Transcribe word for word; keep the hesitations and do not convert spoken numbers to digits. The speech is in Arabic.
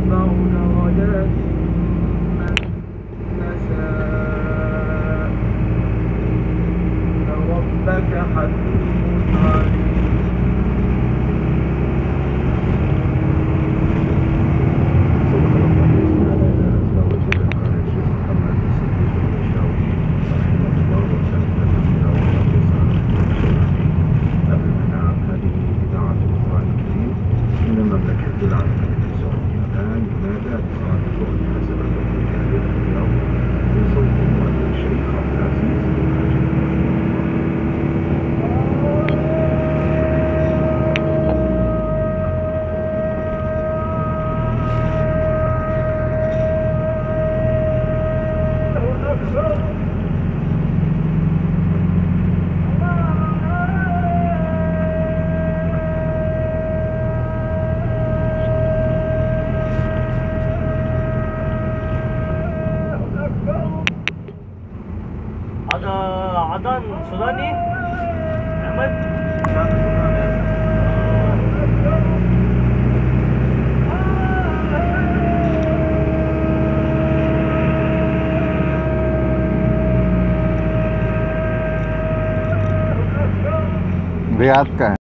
يشفعن ولكن من نشاء إن ربك حكيم عليم. Ada Adan Sudani Ahmad. Riyadh का है।